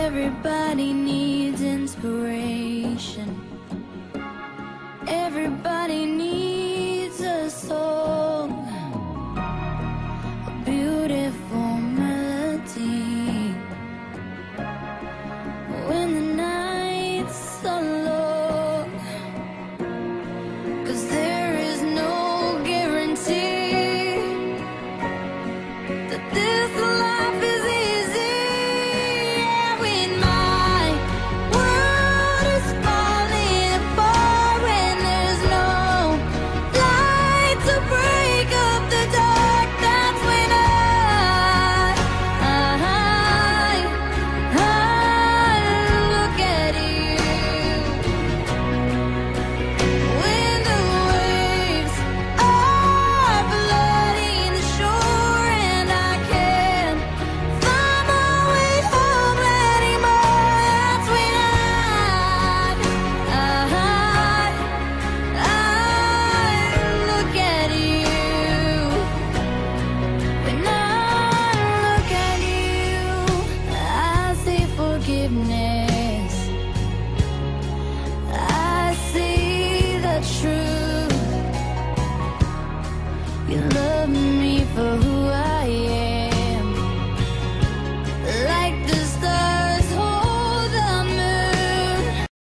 Everybody needs inspiration. Everybody needs a song, a beautiful melody. When the nights are long, 'cause there is no guarantee that this life is easy. Yeah, when my world is falling apart, when there's no light to break up the dark, that's when I look at you. When the waves are flooding the shore and I can't find my way home anymore, that's when I look at you. When I look at you, I see forgiveness. I see the truth. Your love